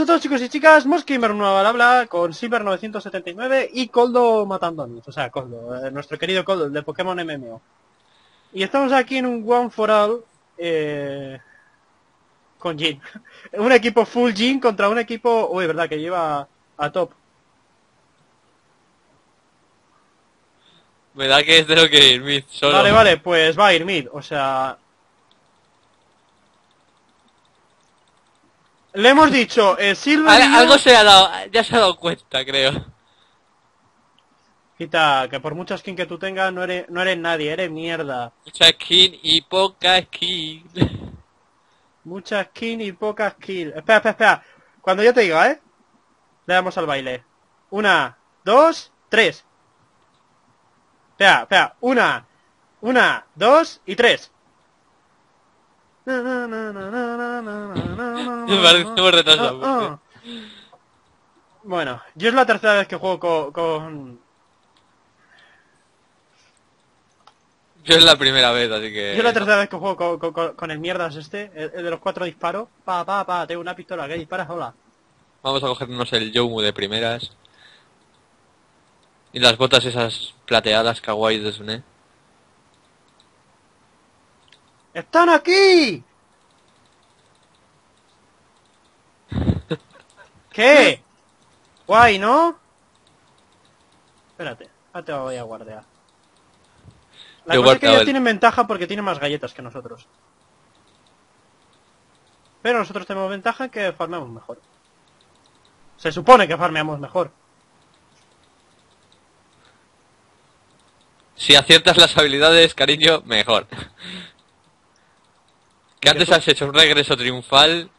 todos, chicos y chicas, Mosgamer nueva al habla con Silver 979 y Coldo matándonos, o sea, Coldo, nuestro querido Coldo, el de Pokémon MMO. Y estamos aquí en un One for All con Jin. Un equipo full Jin contra un equipo, uy, verdad, que lleva a top. Me da que es de lo que ir mid solo. Vale, pues va a ir mid, o sea... Le hemos dicho, Silver y Algo yo... se ha dado, ya se ha dado cuenta, creo. Quita, que por mucha skin que tú tengas no eres nadie, eres mierda. Mucha skin y poca skin. Mucha skin y poca skill. Espera. Cuando yo te diga, ¿eh? Le damos al baile. 1, 2, 3. Espera. 1, 2 y 3. Me parece muy retrasado. Bueno, yo es la tercera vez que juego con... Yo es la primera vez, así que... Yo es la tercera vez que juego con el mierdas este, el de los 4 disparos. Tengo una pistola que dispara sola. Vamos a cogernos el Yomu de primeras. Y las botas esas plateadas kawaii de Sune. ¡Están aquí! ¿Qué? Guay, ¿no? Espérate, ahora te voy a guardear. La Yo cosa es que guardaba ellos el... tienen ventaja porque tienen más galletas que nosotros. Pero nosotros tenemos ventaja en que farmeamos mejor. Se supone que farmeamos mejor. Si aciertas las habilidades, cariño, mejor. Que antes tú- has hecho un regreso triunfal.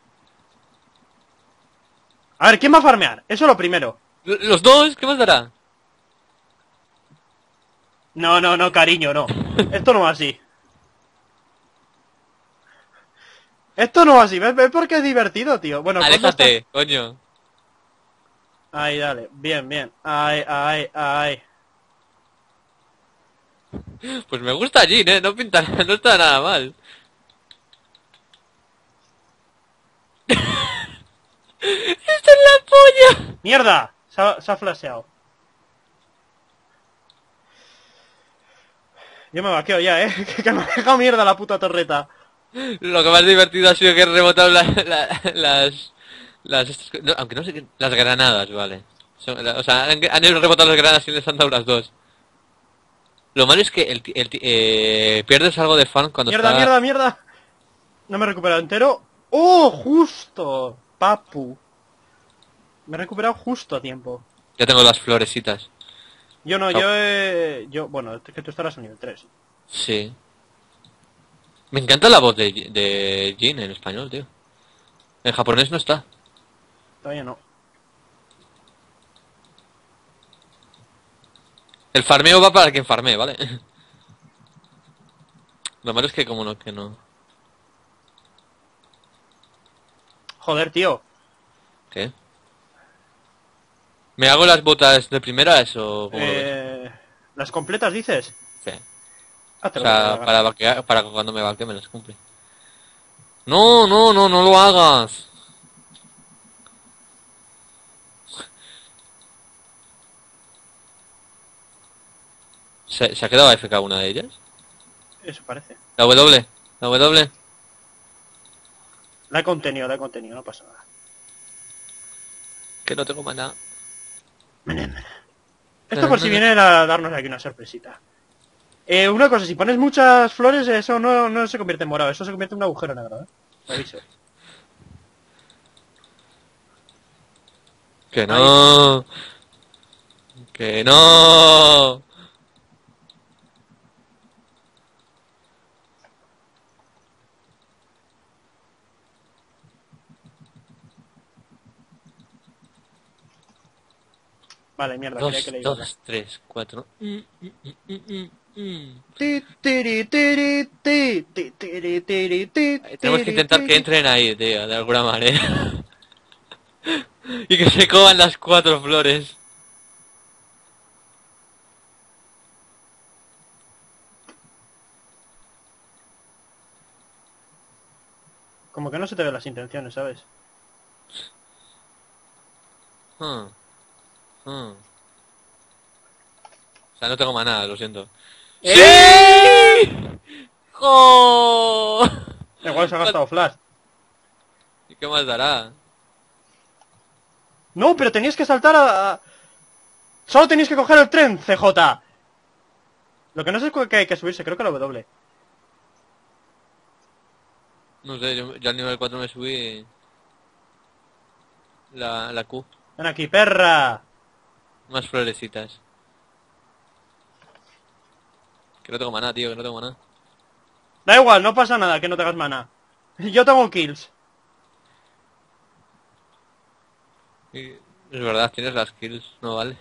A ver, ¿quién va a farmear? Eso es lo primero. ¿Los dos? ¿Qué más dará? No, cariño, no. Esto no va así. Esto no va así. ¿Ves por qué es divertido, tío? Bueno, Coldo está... Aléjate, coño. Ahí, dale. Bien. Ahí. Pues me gusta Jin, no pinta, no está nada mal. ¡Esto es la polla! ¡Mierda! Se ha flasheado. Yo me vaqueo ya, que me ha dejado mierda la puta torreta. Lo que más divertido ha sido que he rebotado no, aunque no sé qué... Las granadas, vale. O sea, han rebotado las granadas y les han dado las dos. Lo malo es que pierdes algo de fan cuando está... Mierda. No me he recuperado entero. ¡Oh, justo! Papu. Me he recuperado justo a tiempo. Ya tengo las florecitas. Yo no, Oh, bueno, es que tú estarás a nivel 3. sí. Me encanta la voz de Jin en español, tío. En japonés no está. Todavía no. El farmeo va para quien farmee, ¿vale? Lo malo es que como no, que no... Joder, tío. ¿Qué? ¿Me hago las botas de primeras o cómo lo ves? ¿Las completas dices? Sí. Hazte O lo que te dé la sea, gana. para cuando me vaque me las cumple. No lo hagas. ¿Se ha quedado AFK una de ellas? Eso parece. La W. La W. La he contenido, no pasa nada. Que no tengo maná. Esto por si viene a darnos aquí una sorpresita. Una cosa, si pones muchas flores, eso no se convierte en morado, eso se convierte en un agujero negro, Te aviso. Que Ahí. no. Que no. Vale, mierda, quería que 2, le diera. 2, 3, 4. Tenemos que intentar que entren ahí, tío, de alguna manera. Y que se coman las 4 flores. Como que no se te ven las intenciones, ¿sabes? Hmm, hmm. O sea, no tengo maná, lo siento. ¡Eh! ¡Sí! ¡Jo! Igual se ha gastado flash. ¿Y qué más dará? No, pero tenías que saltar Solo tenías que coger el tren, CJ. Lo que no sé es que hay que subirse, creo que la W. No sé, yo al nivel 4 me subí la Q. Ven aquí, perra. Más florecitas. Que no tengo maná, tío, que no tengo maná. Da igual, no pasa nada que no tengas mana. Yo tengo kills. Y es verdad, tienes las kills, no vale.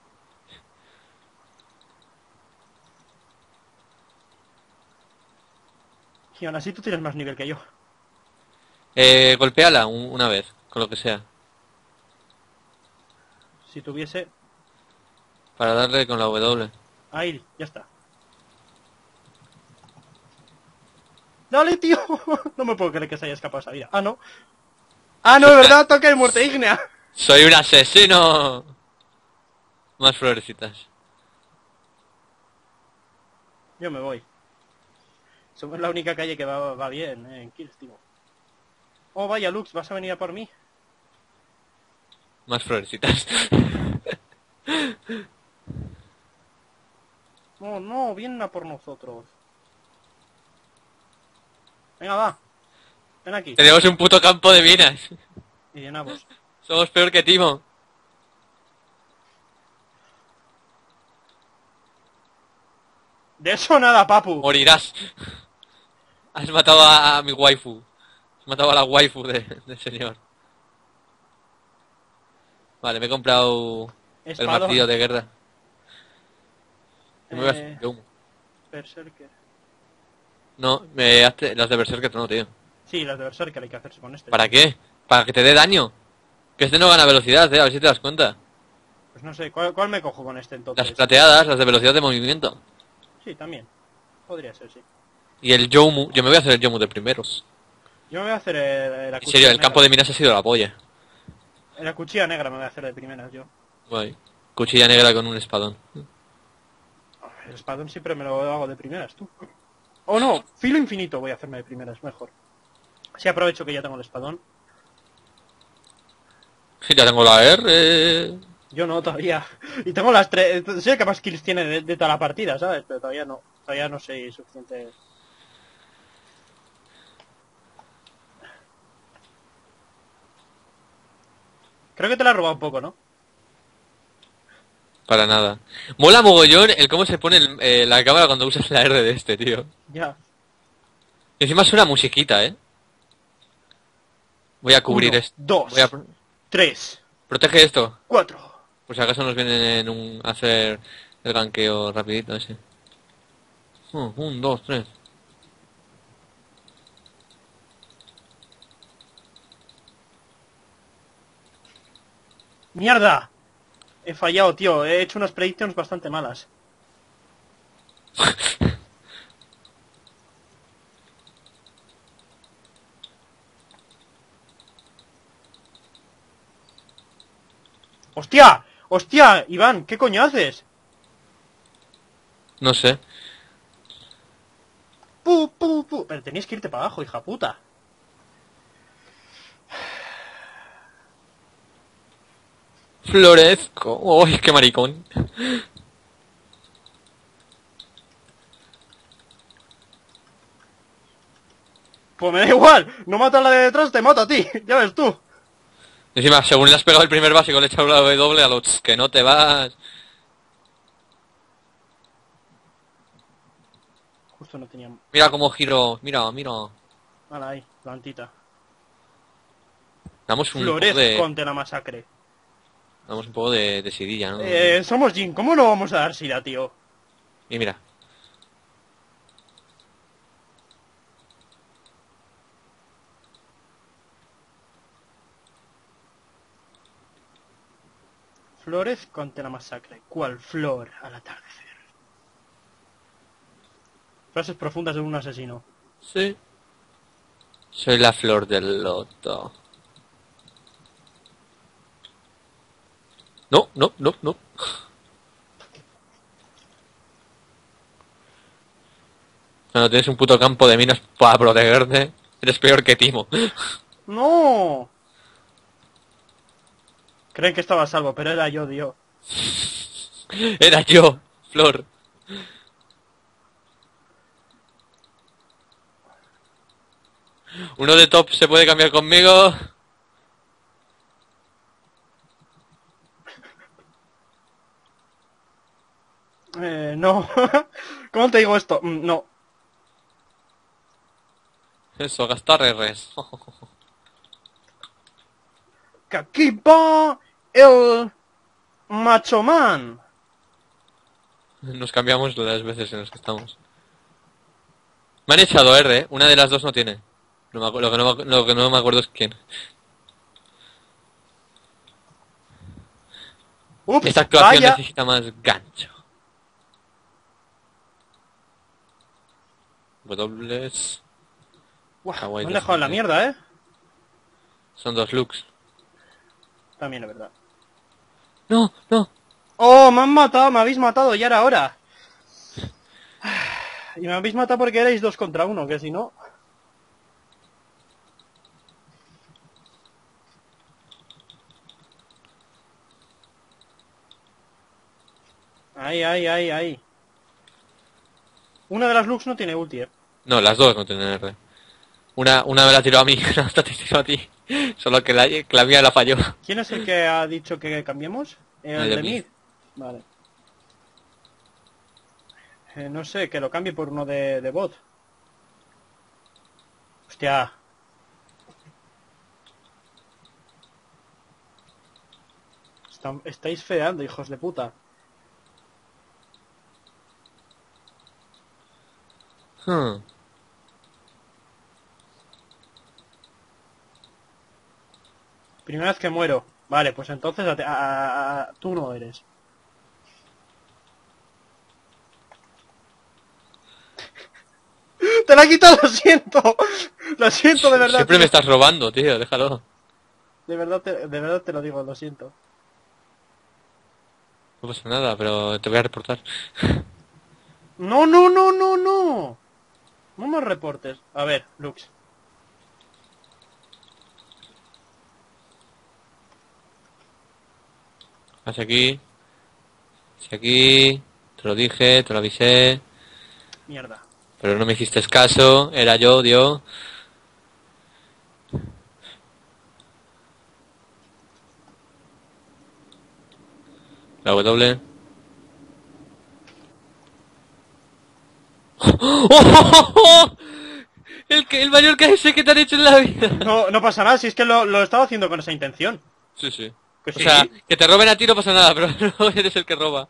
Y aún así tú tienes más nivel que yo. Golpéala una vez, con lo que sea. Si tuviese... Para darle con la W. Ahí, ya está. ¡Dale, tío! No me puedo creer que se haya escapado esa vida. Ah, no. Ah, no, de verdad, toque de muerte ígnea. ¡Soy un asesino! Más florecitas. Yo me voy. Somos la única calle que va bien, en kills, tío. Oh, vaya, Lux, ¿vas a venir a por mí? Más florecitas. No, no, vienen a por nosotros. Venga, va. Ven aquí. Tenemos un puto campo de minas. Y llenamos. Somos peor que Timo. De eso nada, papu. Morirás. Has matado a mi waifu. Has matado a la waifu del señor. Vale, me he comprado el Espadón. martillo de guerra. Y me voy a hacer humo. Berserker. No, las de Berserker no, tío. Sí, las de Berserker hay que hacerse con este. ¿Para qué? Para que te dé daño. Que este no gana velocidad, a ver si te das cuenta. Pues no sé, ¿cuál me cojo con este entonces? Las plateadas, las de velocidad de movimiento. Sí, también. Podría ser, sí. Y el Yomu, yo me voy a hacer el Yomu de primeros. Yo me voy a hacer la En cuchilla serio, el negra. campo de minas ha sido la polla. La cuchilla negra me voy a hacer de primeras yo. Guay. Cuchilla negra con un espadón. El espadón siempre me lo hago de primeras, tú. O no, filo infinito voy a hacerme de primeras, mejor. Así aprovecho que ya tengo el espadón. Ya tengo la R. Yo no, todavía. Y tengo las tres... Sé que más kills tiene de toda la partida, ¿sabes? Pero todavía no. Todavía no soy suficiente... Creo que te la he robado un poco, ¿no? Para nada. Mola mogollón el cómo se pone la cámara cuando usas la R de este, tío. Ya. Y encima suena musiquita, ¿eh? Voy a cubrir 1, esto. 2, Voy a... 3, Protege esto. 4. Por si acaso nos vienen a hacer el ganqueo rapidito ese. 1, 2, 3. ¡Mierda! He fallado, tío. He hecho unas predictions bastante malas. ¡Hostia! ¡Hostia! Iván, ¿qué coño haces? No sé. ¡Pu, pu, pu! Pero tenías que irte para abajo, hija puta. Florezco. ¡Uy, qué maricón! Pues me da igual. No mata a la de detrás, te mato a ti. Ya ves tú. Encima, según le has pegado el primer básico, le he echado la W a los que no te vas. Justo no tenía... Mira cómo giro. Mira, mira. Mala ahí, plantita. Damos un poco Florez de... contra la masacre. Damos un poco de sidilla, ¿no? Somos Jin, ¿cómo no vamos a dar sida, tío? Y mira. Flores contra la masacre. ¿Cuál flor al atardecer? Frases profundas de un asesino. Sí. Soy la flor del loto. No, no, no, no. No, tienes un puto campo de minas para protegerte. Eres peor que Timo. ¡No! Creen que estaba a salvo, pero era yo, Dios. Era yo, Flor. Uno de top se puede cambiar conmigo. No. ¿Cómo te digo esto? No. Eso, gastar Rs. ¡Que aquí va el Macho Man! Nos cambiamos las veces en las que estamos. Me han echado R, ¿eh? Una de las dos no tiene. Lo que no me acuerdo es quién. ¡Ups! Esta actuación ¡Vaya! necesita más gancho. Dobles. Buah, Guay, me han dejado en la descendiente. mierda, ¿eh? Son dos looks. También es verdad. No, no. ¡Oh, me han matado! ¡Me habéis matado! ¡Ya era hora! Y me habéis matado porque erais 2 contra 1, que si no... Ahí, ahí, ahí, ahí. Una de las looks no tiene ulti, ¿eh? No, las dos no tienen R. Una me la tiró a mí, la otra te tiró a ti. Solo que la mía la falló. ¿Quién es el que ha dicho que cambiemos? El de Mid. Vale. No sé, que lo cambie por uno de bot. Hostia. Estáis feando, hijos de puta. Hmm. Primera vez que muero. Vale, pues entonces tú no eres. ¡Te la he quitado! ¡Lo siento! Lo siento, de verdad. Siempre Tío. me estás robando, tío, déjalo. De verdad te lo digo, lo siento. No pasa nada, pero te voy a reportar. ¡No, no, no, no, no! No me reportes. A ver, Lux. Hacia aquí. Hacia aquí. Te lo dije, te lo avisé. Mierda. Pero no me hiciste caso. Era yo, Dio. La W. ¡Oh! El mayor KS que te han hecho en la vida. No, no pasa nada, si es que lo estaba haciendo con esa intención. Sí, sí. Que O sí. sea, que te roben a ti no pasa nada, pero no eres el que roba.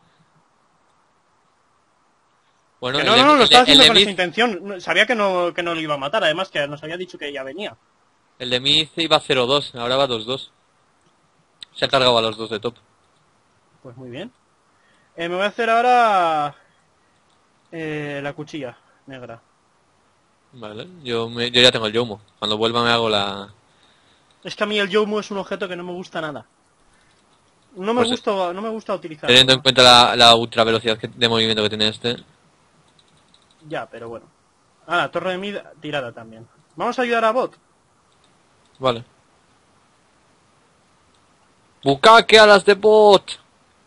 Bueno, Que no, no, lo estaba haciendo con esa Myth, intención. Sabía que no lo iba a matar, además que nos había dicho que ya venía. el de Myth iba 0-2, ahora va 2-2. Se ha cargado a los dos de top. Pues muy bien. Me voy a hacer ahora la cuchilla negra. Vale, yo ya tengo el Yomo. Cuando vuelva me hago la... Es que a mí el Yomu es un objeto que no me gusta nada. No me Pues, gusta utilizarlo. teniendo en cuenta la ultra velocidad de movimiento que tiene este. Ya, pero bueno. Ah, la torre de mid tirada también. Vamos a ayudar a bot. Vale. ¡Bukake a las de bot!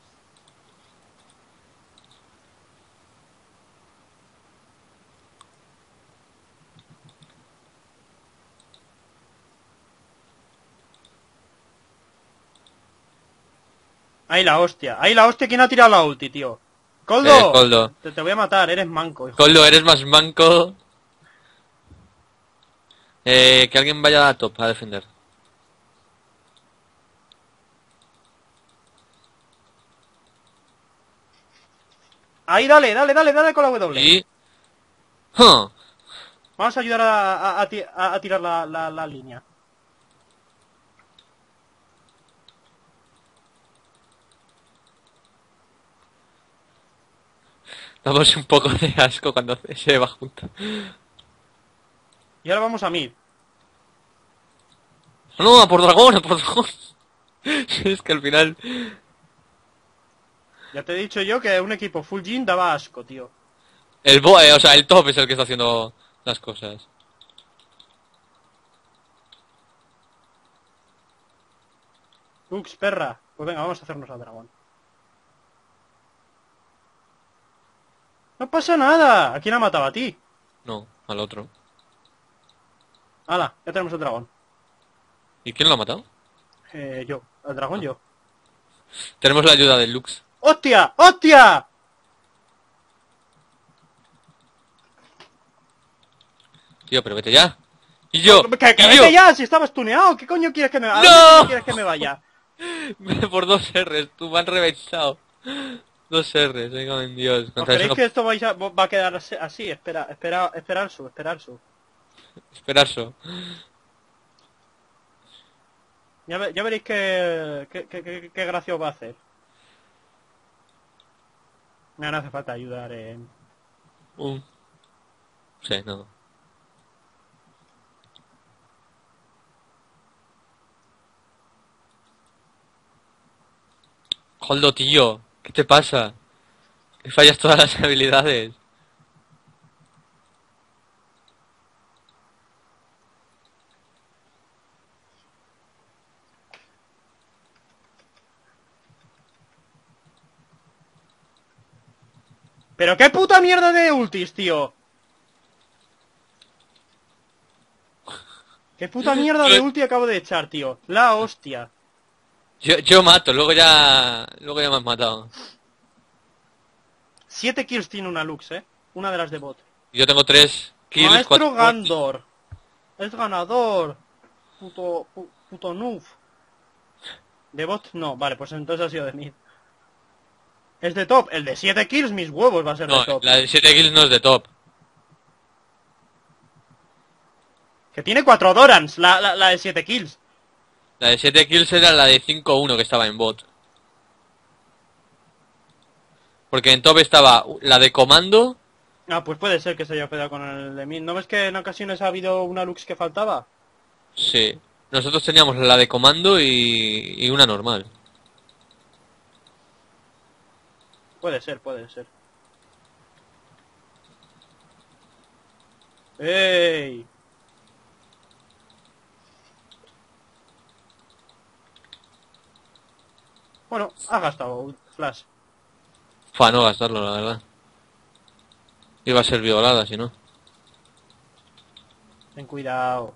Ahí la hostia. Ahí la hostia. ¿Quién ha tirado la ulti, tío? ¡Coldo! Coldo. Te voy a matar, eres manco, hijo. Coldo, eres más manco. Que alguien vaya a top a defender. Ahí, dale con la W. Y... ¡Huh! Vamos a ayudar a tirar la línea. Damos un poco de asco cuando se va junto. Y ahora vamos a mid. No, a por dragón, a por dragón. Es que al final... Ya te he dicho yo que un equipo full Jin daba asco, tío. O sea, el top es el que está haciendo las cosas. Lux, perra. Pues venga, vamos a hacernos al dragón. No pasa nada. ¿A quién ha matado? A ti. No, al otro. Hala, ya tenemos el dragón. ¿Y quién lo ha matado? Yo. El dragón yo. Tenemos la ayuda de Lux. ¡Hostia! ¡Hostia! Tío, pero vete ya. Y yo. ¡Que y vete yo. ya! Si estabas tuneado. ¿Qué coño quieres que me vaya? ¿A ¡No! dónde coño quieres que me vaya? Por 2 Rs, tú me han reventado. 2 Rs, venga en Dios. ¿Os Contra eso creéis no... que esto va a quedar así? Esperar su. Esperar eso. Ya veréis qué gracia os va a hacer. No hace falta ayudar en... Sí, no. Holdo, tío. ¿Qué te pasa? Que fallas todas las habilidades. ¿Pero qué puta mierda de ultis, tío? ¿Qué puta mierda de ulti acabo de echar, tío? La hostia. Yo mato, luego ya me has matado. 7 kills tiene una Lux, una de las de bot. Yo tengo 3 kills, Maestro 4 Gandor. Es ganador. Puto noob. De bot no, vale, pues entonces ha sido de mid. Es de top, el de 7 kills, mis huevos va a ser No, de top. la de 7 kills no es de top. Que tiene 4 Dorans, la de 7 kills. La de 7 kills era la de 5-1 que estaba en bot. Porque en top estaba la de comando. Ah, pues puede ser que se haya peleado con el de mid. ¿No ves que en ocasiones ha habido una Lux que faltaba? Sí. Nosotros teníamos la de comando y una normal. Puede ser. ¡Ey! Bueno, ha gastado flash. Fue a no gastarlo, la verdad. Iba a ser violada, si no. Ten cuidado.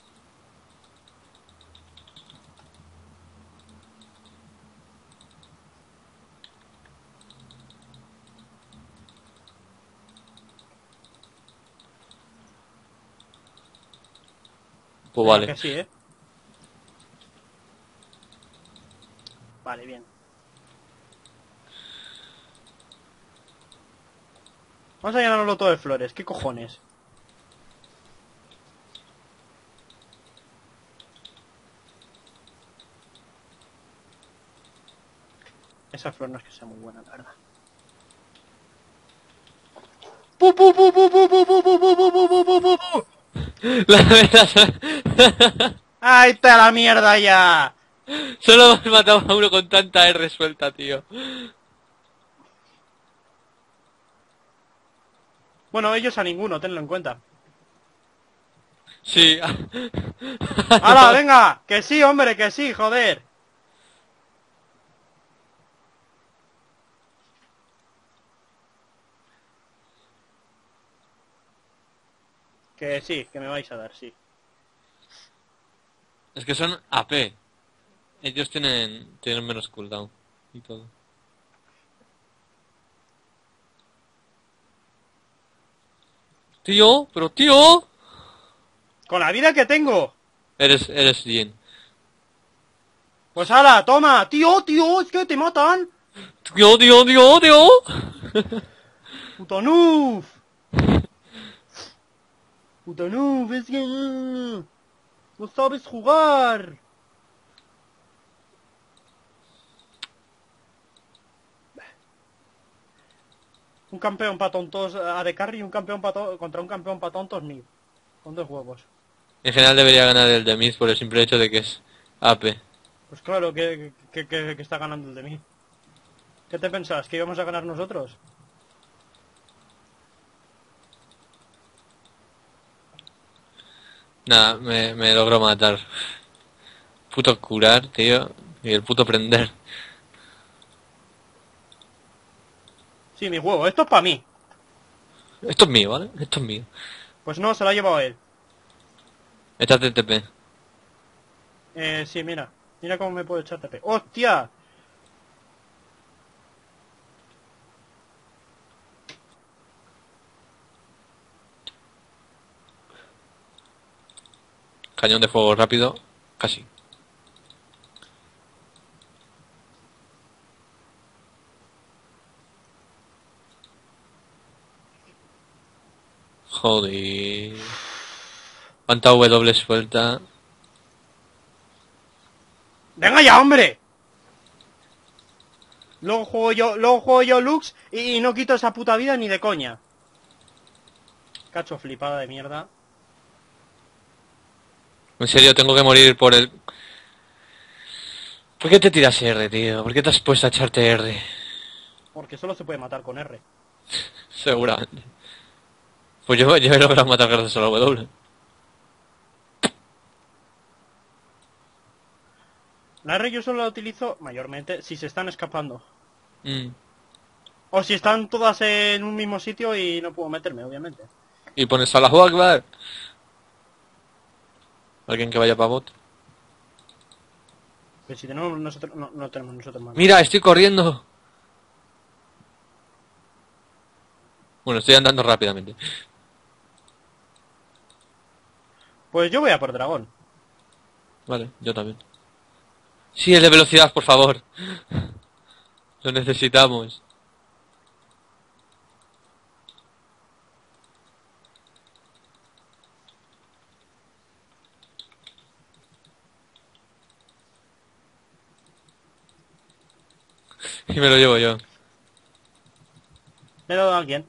Pues Venga, vale. que sí, Vale, bien. Vamos a llenarlo todo de flores. ¿Qué cojones? Esa flor no es que sea muy buena, la verdad. ¡Pu, pu, pu, pu, pu, pu, pu, pu, pu, pu, pu, pu, pu, pu, pu! La verdad. ¡Ahí está la mierda ya! Solo hemos matado a uno con tanta R suelta, tío. Bueno, ellos a ninguno, tenlo en cuenta. Sí. ¡Hala, venga! ¡Que sí, hombre, que sí, joder! Que sí, que me vais a dar, sí. Es que son AP. Ellos tienen menos cooldown y todo. Tío, pero tío. ¡Con la vida que tengo! Eres Jin. Pues hala, toma. Tío, es que te matan. Tío. Puto noob. Puto noob, es que... no sabes jugar. Un campeón para tontos AD Carry y un campeón contra un campeón para tontos mid. Con 2 huevos. En general debería ganar el de Miz por el simple hecho de que es AP. Pues claro que está ganando el de mid. ¿Qué te pensabas? ¿Que íbamos a ganar nosotros? Nada, me logró matar. Puto curar, tío. Y el puto prender. Sí, mi huevo, esto es para mí. Esto es mío, ¿vale? Esto es mío. Pues no, se lo ha llevado él. Échate TP. Sí, mira. Mira cómo me puedo echar TP. ¡Hostia! Cañón de fuego rápido. Casi. Joder. ¿Cuánta W suelta? ¡Venga ya, hombre! Luego juego yo Lux y no quito esa puta vida ni de coña. Cacho flipada de mierda. En serio, tengo que morir por el... ¿Por qué te tiras R, tío? ¿Por qué te has puesto a echarte R? Porque solo se puede matar con R. Seguramente. Pues yo he logrado matar gracias a la W. La R yo solo la utilizo mayormente si se están escapando. Mm. O si están todas en un mismo sitio y no puedo meterme, obviamente. Y pones a la Akbar. Alguien que vaya para bot. Pero si tenemos nosotros, no tenemos nosotros más. Mira, estoy corriendo. Bueno, estoy andando rápidamente. Pues yo voy a por dragón. Vale, yo también. Sí, el de velocidad, por favor. Lo necesitamos. Y me lo llevo yo. Le he dado a alguien.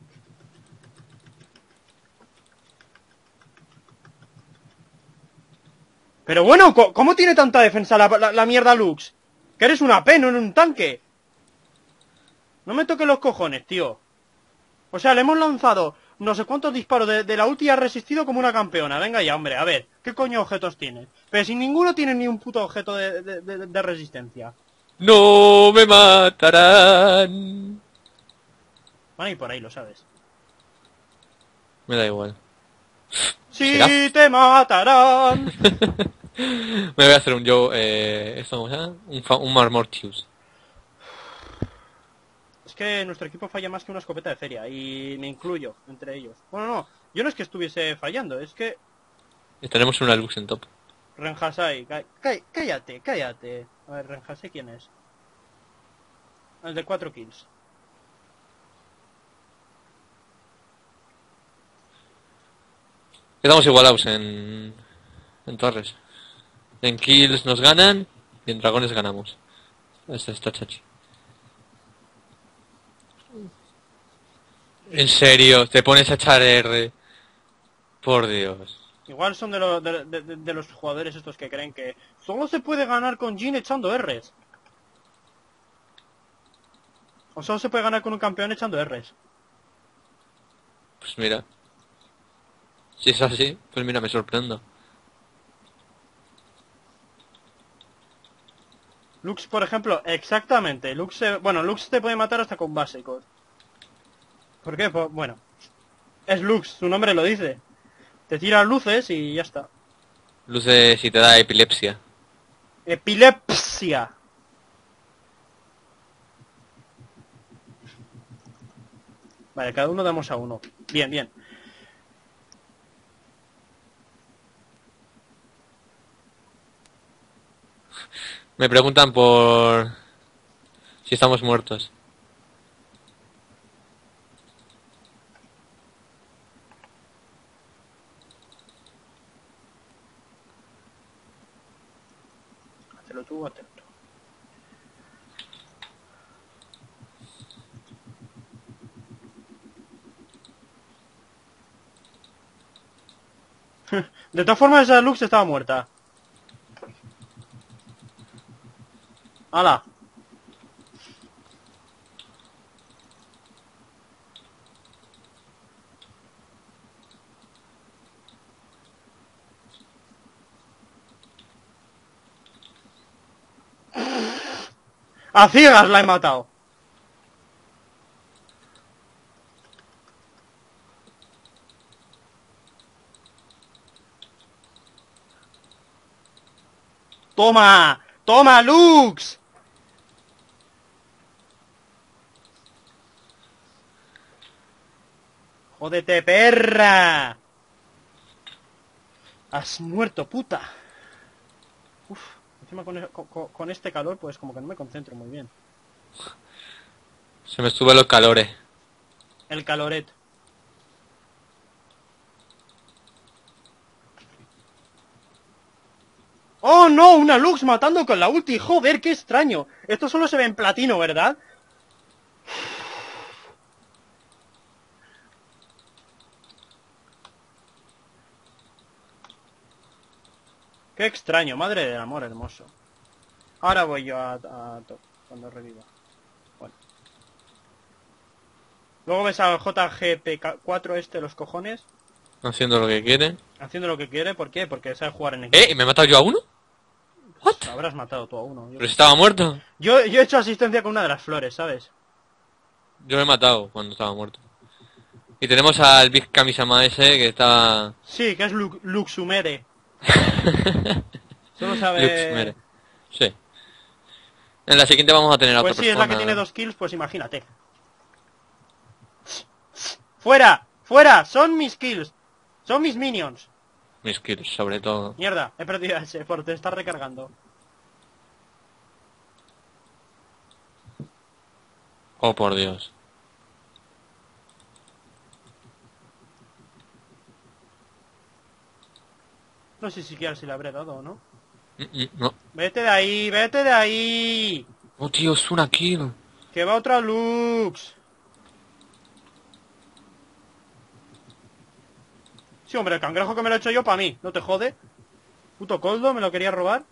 Pero bueno, ¿cómo tiene tanta defensa la mierda Lux? Que eres una AP, no en un tanque. No me toques los cojones, tío. O sea, le hemos lanzado no sé cuántos disparos de la ulti y ha resistido como una campeona. Venga ya, hombre, a ver. ¿Qué coño objetos tiene? Pero si ninguno tiene ni un puto objeto de resistencia. No me matarán. Van a ir por ahí, lo sabes. Me da igual. ¡Sí ¿Será? te matarán! Me voy a hacer un yo, esto cómo se llama? Un Marmortius. Es que nuestro equipo falla más que una escopeta de feria. Y me incluyo entre ellos. Bueno, no. Yo no es que estuviese fallando. Es que... Y tenemos una Lux en top. Renjasai, cállate, cállate. A ver, Renjasai, ¿quién es? El de 4 kills. Quedamos igualados en torres. En kills nos ganan y en dragones ganamos. Esta está chachi. En serio, te pones a echar R. Por Dios. Igual son de los jugadores estos que creen que solo se puede ganar con Jhin echando Rs. O solo se puede ganar con un campeón echando Rs. Pues mira. Si es así, pues mira, me sorprendo. Lux, por ejemplo, exactamente. Bueno, Lux te puede matar hasta con básicos. ¿Por qué? Pues, bueno. Es Lux, su nombre lo dice. Te tira luces y ya está. Luce si te da epilepsia. Epilepsia. Vale, cada uno damos a uno. Bien, bien. Me preguntan por si estamos muertos. Hátelo tú, hátelo tú. De todas formas, esa Lux estaba muerta. ¡Hala! A ciegas la he matado. ¡Toma! ¡Toma, Lux! ¡Jódete, perra! Has muerto, puta. Uf, encima con este calor, pues como que no me concentro muy bien. Se me suben los calores. El caloret. ¡Oh, no! Una Lux matando con la ulti. ¡Joder, qué extraño! Esto solo se ve en platino, ¿verdad? Qué extraño, madre del amor hermoso. Ahora voy yo a top, cuando reviva. Bueno. Luego ves al JGP4 los cojones, Haciendo lo que quieren. haciendo lo que quiere. ¿Por qué? Porque sabe jugar en equipo. ¿Y me he matado yo a uno? ¿What? Habrás matado tú a uno. Pero si estaba muerto. Yo he hecho asistencia con una de las flores, ¿sabes? Yo lo he matado cuando estaba muerto. Y tenemos al Big Kamisama ese que está... Sí, que es Luxumere. Solo Lux, sabe... mire. Sí. En la siguiente vamos a tener a Pues otra sí, es la que persona. tiene 2 kills, pues imagínate. ¡Fuera! ¡Fuera! Son mis kills. Son mis minions. Mis kills, sobre todo. Mierda, he perdido a ese por te estar recargando. Oh, por Dios. No sé siquiera si le habré dado o no. No. Vete de ahí, vete de ahí. Oh, tío, es una kill. Que va otra Lux. Sí, hombre, el cangrejo que me lo he hecho yo para mí. ¿No te jode? Puto coldo, me lo quería robar.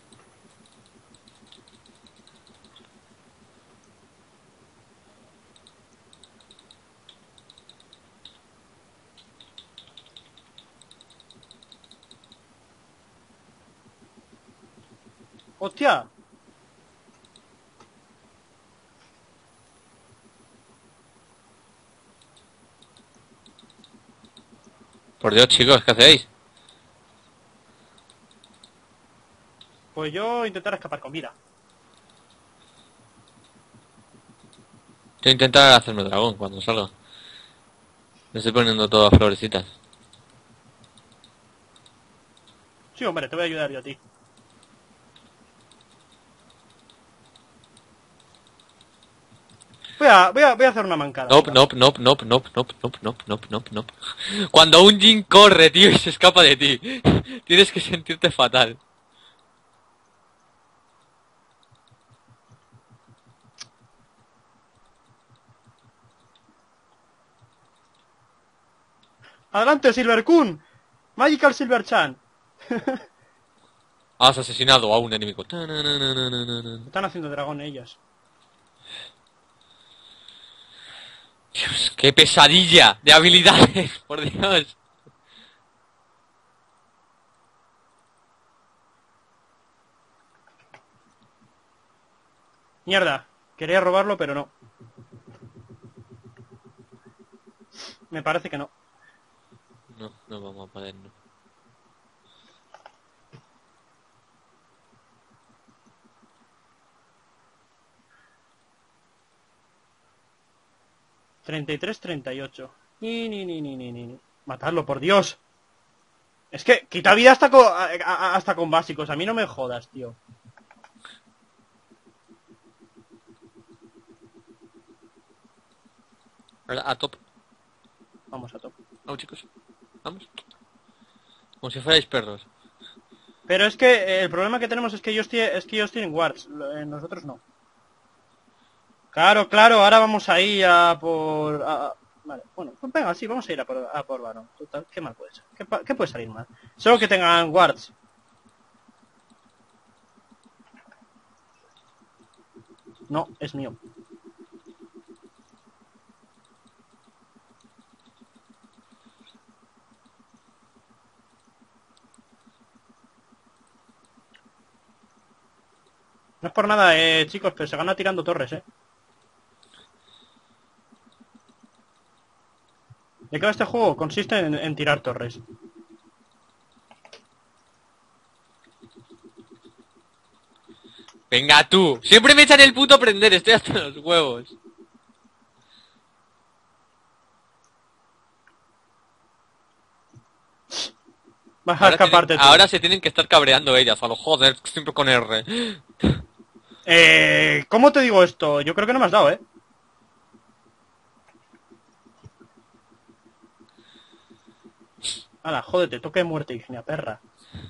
¡Hostia! Por Dios, chicos, ¿qué hacéis? Pues yo intentar escapar con vida. Yo intentar hacerme dragón cuando salga. Me estoy poniendo todas florecitas. Sí, hombre, te voy a ayudar yo a ti. Voy a hacer una mancada. Nope, venga. nope, nope, nope, nope, nope, nope, nope, nope, nope, nope. Cuando un Jin corre, tío, y se escapa de ti, tienes que sentirte fatal. ¡Adelante, Silver Kun! ¡Magical Silver Chan! Has asesinado a un enemigo. Están haciendo dragón ellas. Dios, qué pesadilla de habilidades, por Dios. Mierda. Quería robarlo, pero no. Me parece que no. No, no vamos a poder, no. $33-38. Ni. Matarlo, por Dios. Es que quita vida hasta con básicos. A mí no me jodas, tío. A top. Vamos a top. Vamos, chicos. Vamos. Como si fuerais perros. Pero es que el problema que tenemos es que ellos tienen wards. Nosotros no. Claro, claro. Ahora vamos a ir a por... Vale, bueno, pues venga, sí, vamos a ir a por varón. Total, ¿qué mal puede ser? ¿Qué puede salir mal? Solo que tengan wards. No, es mío. No es por nada, chicos, pero se gana tirando torres, ¿De qué va este juego? Consiste en tirar torres. Venga tú. Siempre me echan el puto prender. Estoy hasta los huevos. Vas a escaparte tú. Ahora se tienen que estar cabreando ellas. A lo joder, siempre con R. ¿Cómo te digo esto? Yo creo que no me has dado, Hala, jódete, toque de muerte, Ignia, perra.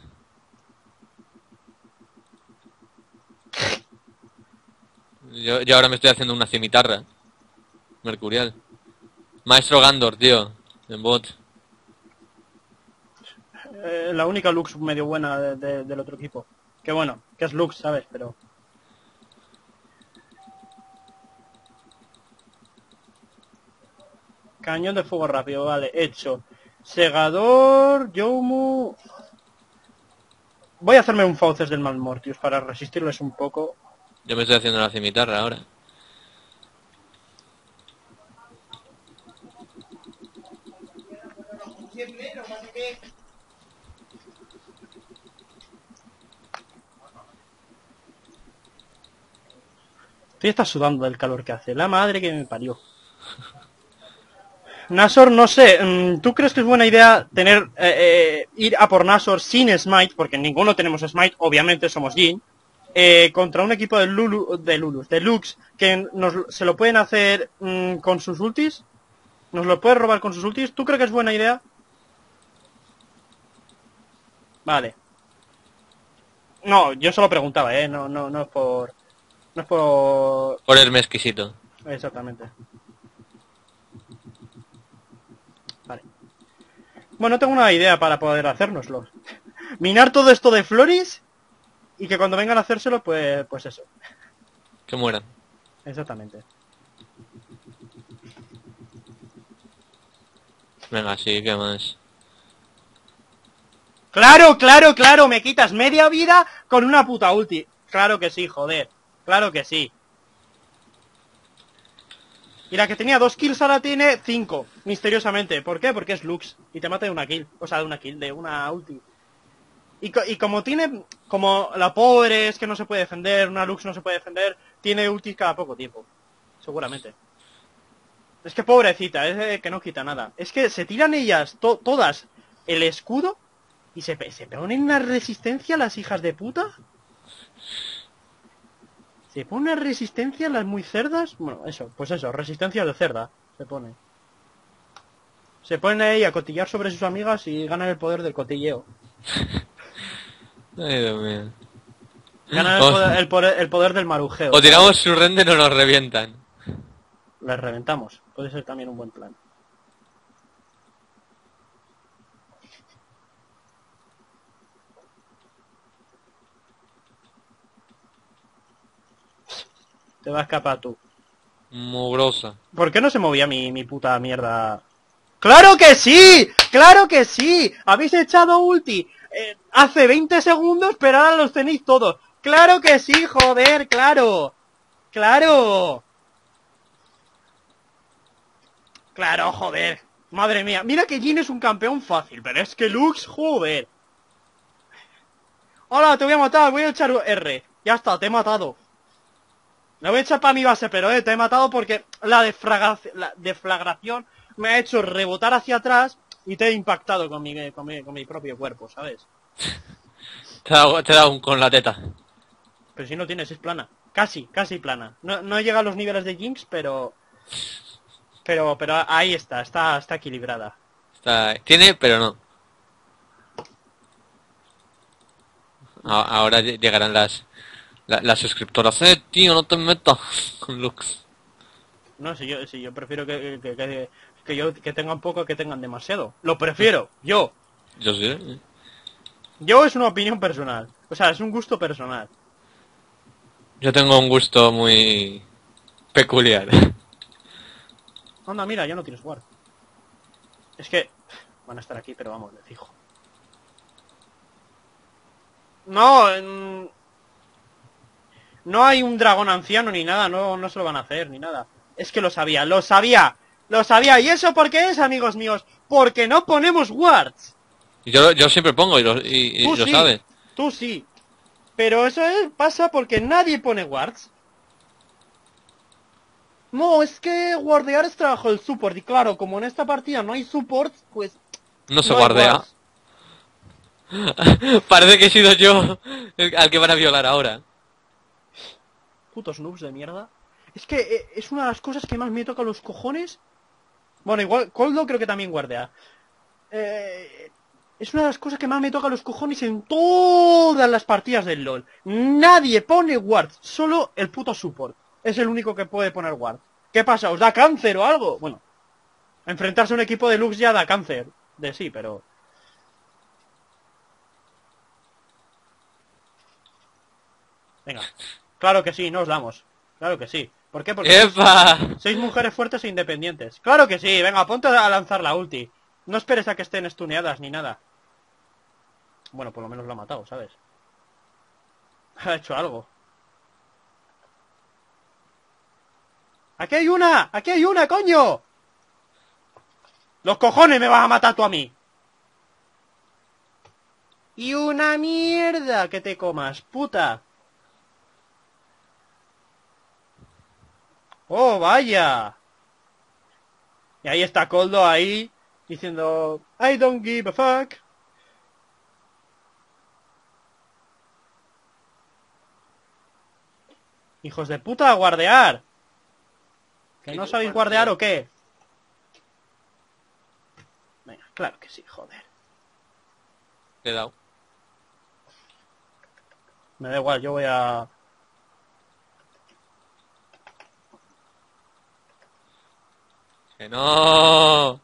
Yo ahora me estoy haciendo una cimitarra. Mercurial. Maestro Gandor, tío. En bot. La única Lux medio buena del otro equipo. Que bueno, que es Lux, ¿sabes? Pero... Cañón de fuego rápido, vale, hecho. Segador, Yomu... Voy a hacerme un Fauces del Malmortius para resistirles un poco. Yo me estoy haciendo la cimitarra ahora. Estoy hasta sudando del calor que hace. La madre que me parió. Nashor, no sé. ¿Tú crees que es buena idea tener ir a por Nashor sin Smite? Porque ninguno tenemos Smite, obviamente somos Jin. Contra un equipo de Lux, que se lo pueden hacer con sus ultis. Nos lo puede robar con sus ultis. ¿Tú crees que es buena idea? Vale. No, yo solo preguntaba, no es por... No es por... Ponerme exquisito. Exactamente. Vale. Bueno, tengo una idea para poder hacérnoslo. Minar todo esto de flores y que cuando vengan a hacérselo, pues eso. Que mueran. Exactamente. Venga, sí, ¿qué más? ¡Claro, claro, claro! Me quitas media vida con una puta ulti. Claro que sí, joder. Claro que sí. Y la que tenía 2 kills ahora tiene 5, misteriosamente. ¿Por qué? Porque es Lux. Y te mata de una kill. O sea, de una kill, de una ulti. Y como tiene... Como la pobre es que no se puede defender, una Lux no se puede defender, tiene ultis cada poco tiempo. Seguramente. Es que pobrecita, es que no quita nada. Es que se tiran ellas, todas, el escudo, y se ponen una resistencia las hijas de puta. Se pone una resistencia las muy cerdas. Bueno, eso, pues eso, resistencia de cerda. Se pone. Se pone ahí a cotillar sobre sus amigas y ganan el poder del cotilleo. Ay, Dios mío. Ganan el poder del marujeo. O tiramos su render o nos revientan. Les reventamos. Puede ser también un buen plan. Te va a escapar tú. Mugrosa. ¿Por qué no se movía mi puta mierda? ¡Claro que sí! ¡Claro que sí! Habéis echado ulti hace 20 segundos, pero ahora los tenéis todos. ¡Claro que sí, joder! ¡Claro! ¡Claro! ¡Claro, joder! Madre mía, mira que Jin es un campeón fácil, pero es que Lux, joder. Hola, te voy a matar, voy a echar R. Ya está, te he matado. La voy a echar para mi base, pero te he matado porque la deflagración me ha hecho rebotar hacia atrás y te he impactado con mi propio cuerpo, ¿sabes? Te he dado un con la teta. Pero si no tienes, es plana. Casi plana. No llega a los niveles de Jinx, pero ahí está equilibrada. Tiene, pero no. Ahora llegarán las suscriptoras. Tío, no te metas con Lux. No, si yo prefiero que tengan poco que tengan demasiado. Lo prefiero, yo. Yo sí. Yo es una opinión personal. O sea, es un gusto personal. Yo tengo un gusto muy peculiar. Anda, mira, ya no tienes guard. Es que... Van a estar aquí, pero vamos, de fijo. No, No hay un dragón anciano ni nada, no se lo van a hacer ni nada. Es que lo sabía, lo sabía. Lo sabía. ¿Y eso por qué es, amigos míos? Porque no ponemos wards. Yo siempre pongo y Tú lo sí, sabes. tú sí. Pero eso pasa porque nadie pone wards. No, es que guardear es trabajo del support. Y claro, como en esta partida no hay support, pues No se no hay guardea. wards. Parece que he sido yo al que van a violar ahora. Putos noobs de mierda. Es que es una de las cosas que más me toca los cojones. Bueno, igual, Coldo creo que también guardea. Es una de las cosas que más me toca los cojones en todas las partidas del LoL. Nadie pone wards, solo el puto support. Es el único que puede poner wards. ¿Qué pasa? ¿Os da cáncer o algo? Bueno, enfrentarse a un equipo de Lux ya da cáncer. De sí, pero... Venga. Claro que sí, no os damos. Claro que sí. ¿Por qué? Porque ¡Epa! sois mujeres fuertes e independientes. Claro que sí, venga, ponte a lanzar la ulti. No esperes a que estén estuneadas ni nada. Bueno, por lo menos lo ha matado, ¿sabes? Ha hecho algo. ¡Aquí hay una! ¡Aquí hay una, coño! ¡Los cojones me vas a matar tú a mí! ¡Y una mierda que te comas, puta! ¡Oh, vaya! Y ahí está Coldo ahí, diciendo... I don't give a fuck. ¡Hijos de puta, a guardear! ¿Que no sabéis guardear o qué? Venga, claro que sí, joder. Le he dado. Me da igual, yo voy a... ¡Que no!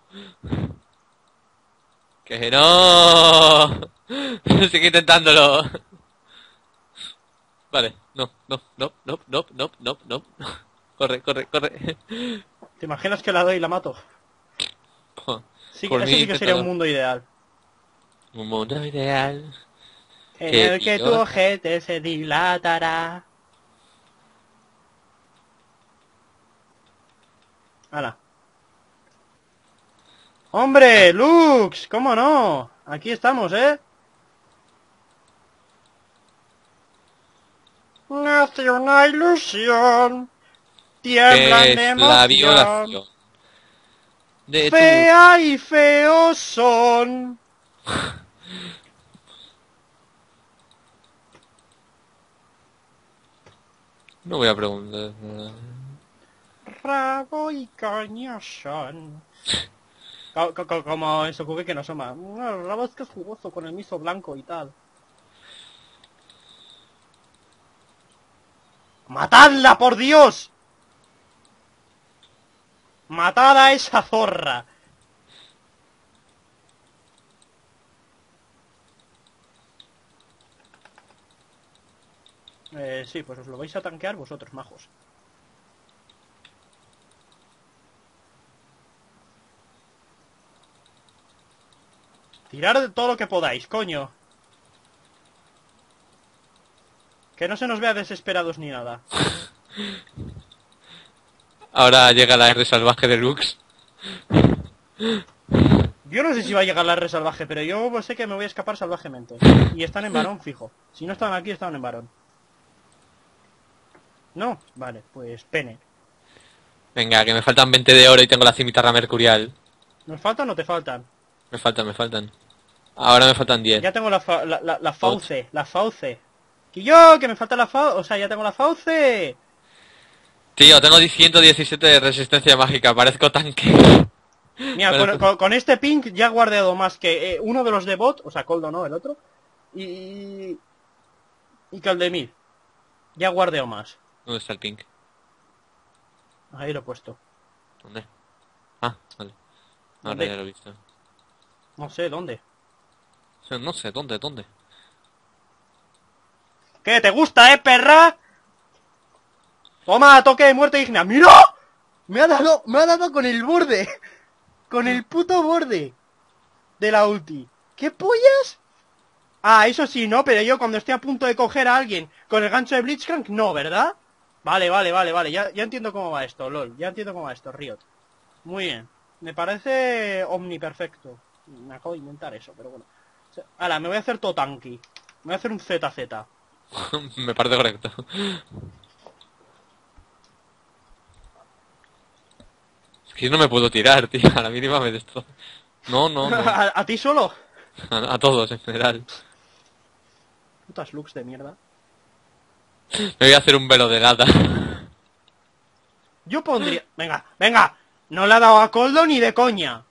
¡Que no! Sigue intentándolo. Vale, no. Corre. ¿Te imaginas que la doy y la mato? Sí, Por eso mí, sí que sería un inténtalo. mundo ideal. Un mundo ideal. En el que tu ojete se dilatará. ¡Hala! ¡Hombre! ¡Lux! ¿Cómo no? Aquí estamos, ¿eh? Nace una ilusión. Tiemblan Que de es la emoción. violación de tu... Fea y feos son. No voy a preguntar. Rabo y caña son. Como en Sokuge que no Soma. El rabo es que es jugoso con el miso blanco y tal. ¡Matadla, por Dios! ¡Matad a esa zorra! Sí, pues os lo vais a tanquear vosotros, majos. Tirad de todo lo que podáis, coño. Que no se nos vea desesperados ni nada. Ahora llega la R salvaje de Lux. Yo no sé si va a llegar la R salvaje, pero yo sé que me voy a escapar salvajemente. Y están en varón, fijo. Si no estaban aquí, estaban en varón. No, vale, pues pene. Venga, que me faltan 20 de oro y tengo la cimitarra mercurial. ¿Nos faltan o te faltan? Me faltan. Ahora me faltan 10. Ya tengo la fauce, la fauce. Que yo, que me falta la fauce, o sea, ya tengo la fauce. Tío, tengo 117 de resistencia mágica, parezco tanque. Mira, Parezco- con este pink ya he guardado más que uno de los de bot, o sea, Coldo no, el otro. Y Caldemir. Ya guardeo más. ¿Dónde está el pink? Ahí lo he puesto. ¿Dónde? Ah, vale. Ahora ¿Dónde? ya lo he visto. No sé, ¿dónde? No sé, ¿dónde? ¿Qué? ¿Te gusta, perra? Toma, toque de muerte digna. ¡Mira! Me ha dado con el borde. Con el puto borde de la ulti. ¿Qué pollas? Ah, eso sí, ¿no? Pero yo cuando estoy a punto de coger a alguien con el gancho de Blitzcrank, no, ¿verdad? Vale. Ya entiendo cómo va esto, lol. Ya entiendo cómo va esto, Riot. Muy bien. Me parece omniperfecto. Me acabo de inventar eso, pero bueno. Ahora, me voy a hacer todo tanky. Me voy a hacer un ZZ. Me parece correcto. Es que yo no me puedo tirar, tío. A la mínima me destrozo. No. ¿A ti solo? A todos en general. Putas looks de mierda. Me voy a hacer un velo de nada. Yo pondría... Venga. No le ha dado a Coldo ni de coña.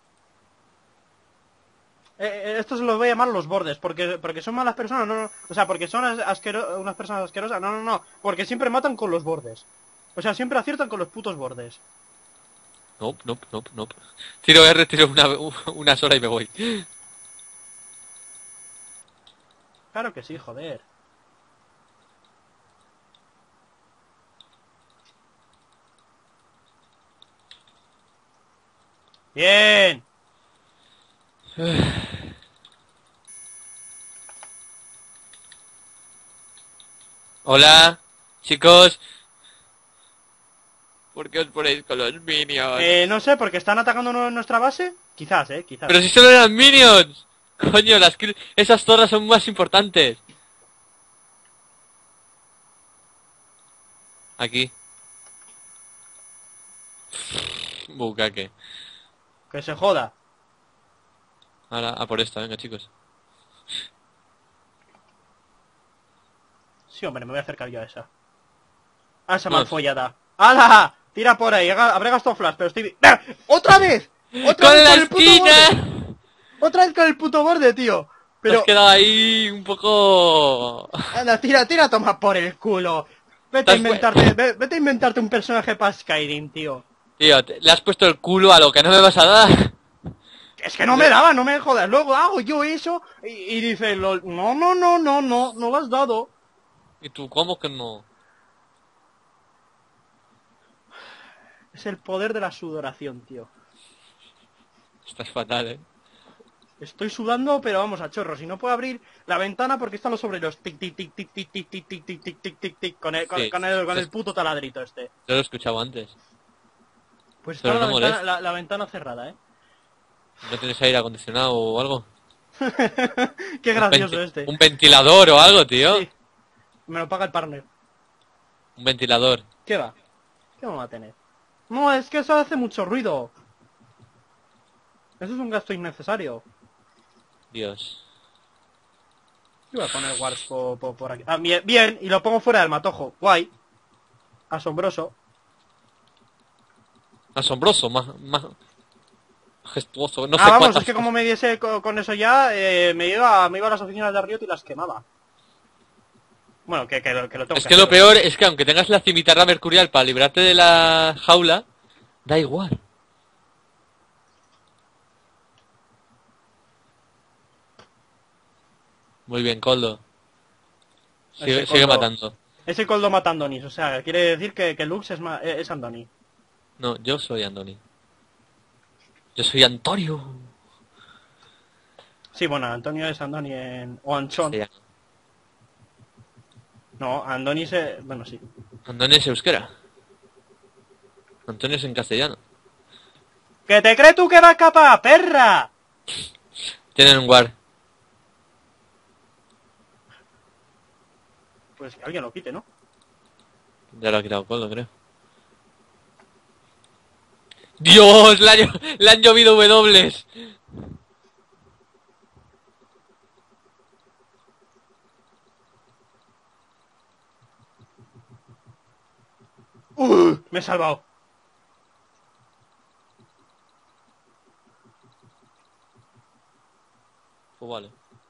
Estos los voy a llamar los bordes, porque son malas personas, no. O sea, porque son unas personas asquerosas, no. Porque siempre matan con los bordes. O sea, siempre aciertan con los putos bordes. Nope. Tiro R, tiro una sola y me voy. Claro que sí, joder. Bien. Hola, chicos. ¿Por qué os ponéis con los minions? No sé, porque están atacando nuestra base. Quizás, quizás. Pero si solo eran minions. Coño, esas torres son más importantes. Aquí. Bucaque. Que se joda. Ahora, a por esta, venga, chicos. Sí, hombre, me voy a acercar yo a esa. A esa No. malfollada. ¡Hala! Tira por ahí. Habré gastado flash, pero estoy... ¡Ah! ¡Otra vez! ¡Otra ¡Con vez la con el puto borde! esquina! ¡Otra vez con el puto borde, tío! Te Pero... has quedado ahí un poco... Anda, tira, toma por el culo. Vete a inventarte un personaje para Skyrim, tío. Tío, le has puesto el culo a lo que no me vas a dar. Es que no me daba, no me jodas. Luego hago yo eso y dice, no lo has dado. ¿Y tú cómo que no? Es el poder de la sudoración, tío. Estás fatal, ¿eh? Estoy sudando, pero vamos a chorros. Y no puedo abrir la ventana porque están los obreros. Tic, tic, tic, tic, tic, tic, tic, tic, tic, tic, tic, tic, tic, con el puto taladrito este. Yo lo he escuchado antes. Pues Pero está no molesta. la ventana cerrada, ¿eh? ¿No tienes aire acondicionado o algo? Qué gracioso este. Un ventilador o algo, tío. Sí, me lo paga el partner. Un ventilador. ¿Qué va? ¿Qué vamos a tener? No, es que eso hace mucho ruido. Eso es un gasto innecesario. Dios. Yo voy a poner Wars por aquí. Ah, bien, y lo pongo fuera del matojo. Guay. Asombroso. Asombroso, más gestuoso. No sé Vamos, cuántas es que como cosas. me diese con eso ya, me iba a las oficinas de Riot y las quemaba. Bueno, que lo tengo Es que que hacer, lo peor es que aunque tengas la cimitarra mercurial para librarte de la jaula, da igual. Muy bien, Coldo. Sigue Coldo. matando. Ese Coldo mata a Andonis, o sea, quiere decir que Lux es Andoni. No, yo soy Andoni. Yo soy Antonio. Sí, bueno, Antonio es Andoni o Anchón. Sí, No, Andoni se... Bueno, sí. Andoni es euskera. Antonio es en castellano. ¿Qué te crees tú que va a escapar, perra? Tienen un guard. Pues que alguien lo quite, ¿no? Ya lo ha quitado Coldo, creo. ¡Dios! Le han llovido W. Me he salvado. Pues vale.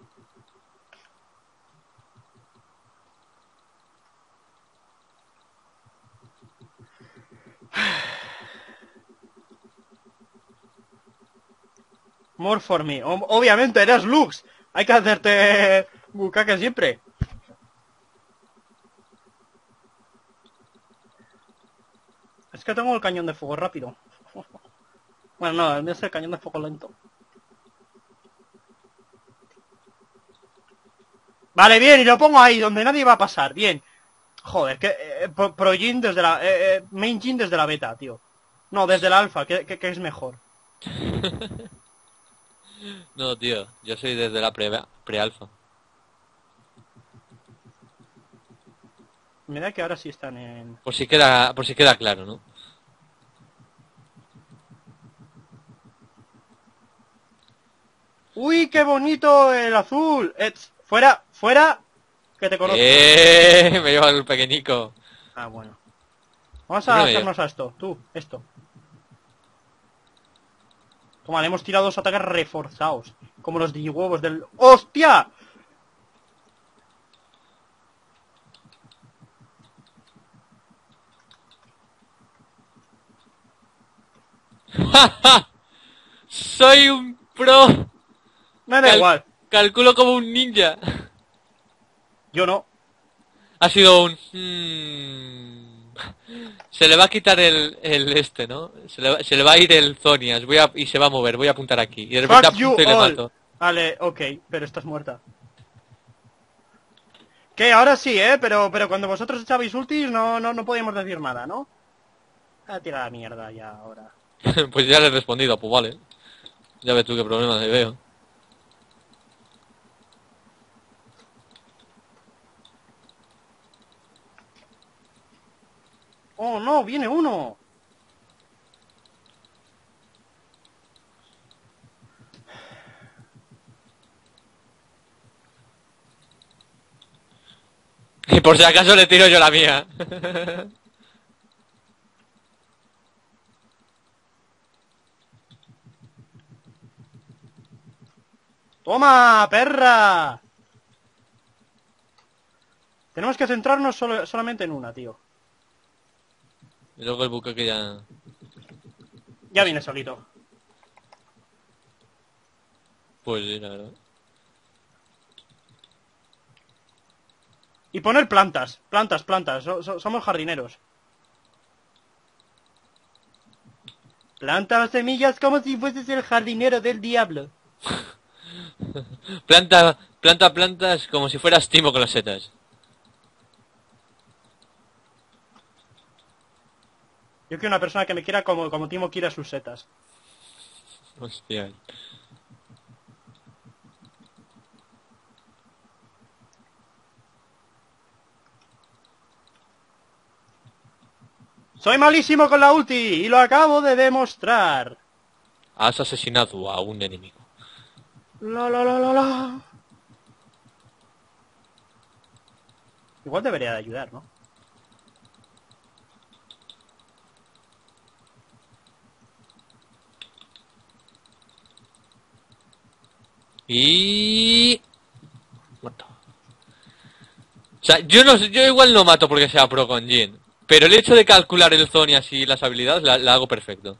More for me. Obviamente, eres Lux. Hay que hacerte bucaque siempre. Es que tengo el cañón de fuego rápido. Bueno, no, el mío es el cañón de fuego lento. Vale, bien, y lo pongo ahí, donde nadie va a pasar, bien. Joder, que Pro Jin desde la... Main Jin desde la beta, tío. No, desde la alfa, que es mejor. No, tío, yo soy desde la pre-alfa. Me da que ahora sí están en... Por si queda claro, ¿no? ¡Uy, qué bonito el azul! Fuera, fuera, que te conozco. Me lleva el pequeñico. Ah, bueno. Vamos No a me lleva. hacernos a esto, tú, esto. Toma, le hemos tirado dos ataques reforzados. Como los digihuevos del... ¡Hostia! Soy un pro. Me da igual. Calculo como un ninja. Yo no. Ha sido un... Se le va a quitar el este, ¿no? Se le va a ir el Zonias. Y se va a mover. Voy a apuntar aquí. Y de repente Fuck you apunto y le all. mato. Vale, ok, pero estás muerta. Que ahora sí, pero cuando vosotros echabais ultis no podíamos decir nada, ¿no? A tirar la mierda ya ahora. Pues ya le he respondido, pues vale. Ya ves tú qué problema le veo. ¡Oh, no! ¡Viene uno! Y por si acaso le tiro yo la mía. ¡Toma, perra! Tenemos que centrarnos solamente en una, tío. Y luego el buque que ya... Ya viene solito. Pues sí, la verdad. Y poner plantas. Plantas. Somos jardineros. Planta semillas como si fueses el jardinero del diablo. Plantas como si fueras Timo con las setas. Yo quiero una persona que me quiera como Timo quiere a sus setas. Hostia. Soy malísimo con la ulti y lo acabo de demostrar. Has asesinado a un enemigo. La. Igual debería de ayudar, ¿no? Y... Muerto. O sea, yo igual no mato porque sea pro con Jin. Pero el hecho de calcular el Zonias y las habilidades la hago perfecto.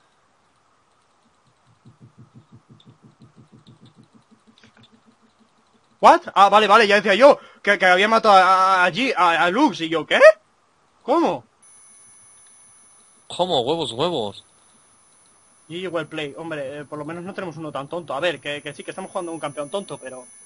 ¿What? Ah, vale, ya decía yo que había matado a Lux y yo, ¿qué? ¿Cómo? ¿Cómo? Huevos. GG well play, hombre, por lo menos no tenemos uno tan tonto. A ver, que sí, que estamos jugando a un campeón tonto, pero...